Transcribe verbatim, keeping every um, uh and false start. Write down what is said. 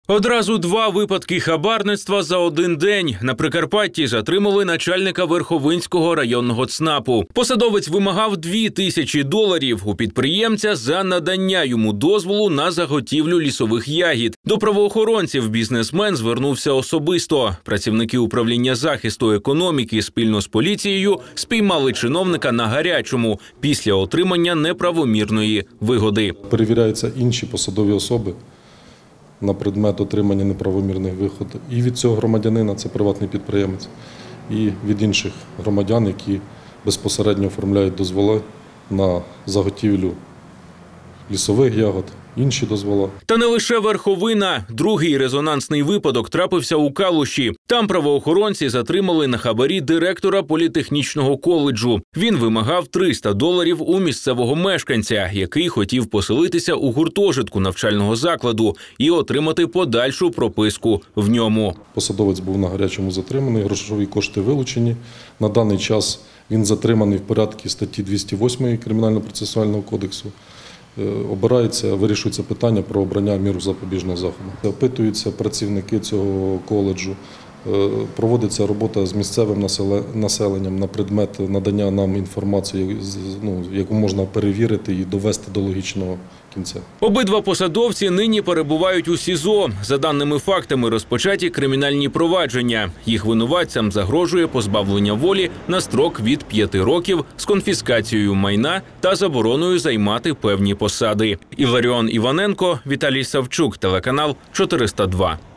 Одразу два випадки хабарництва за один день. На Прикарпатті затримали начальника Верховинського районного ЦНАПу. Посадовець вимагав дві тисячі доларів у підприємця за надання йому дозволу на заготівлю лісових ягід. До правоохоронців бізнесмен звернувся особисто. Працівники управління захисту економіки спільно з поліцією спіймали чиновника на гарячому після отримання неправомірної вигоди. Перевіряються інші посадові особи на предмет отримання неправомірних виходів. І від цього громадянина, це приватний підприємець, і від інших громадян, які безпосередньо оформляють дозволи на заготівлю лісових ягод, інші дозволи. Та не лише Верховина. Другий резонансний випадок трапився у Калуші. Там правоохоронці затримали на хабарі директора політехнічного коледжу. Він вимагав триста доларів у місцевого мешканця, який хотів поселитися у гуртожитку навчального закладу і отримати подальшу прописку в ньому. Посадовець був на гарячому затриманий, грошові кошти вилучені. На даний час він затриманий в порядку статті двісті восьмої Кримінально-процесуального кодексу. Обирається, вирішується питання про обрання міру запобіжного заходу. Опитуються працівники цього коледжу, проводиться робота з місцевим населенням на предмет надання нам інформації, ну, яку можна перевірити і довести до логічного кінця. Обидва посадовці нині перебувають у СІЗО. За даними фактами розпочаті кримінальні провадження. Їх винуватцям загрожує позбавлення волі на строк від п'яти років з конфіскацією майна та забороною займати певні посади. Іларіон Іваненко, Віталій Савчук, телеканал чотириста два.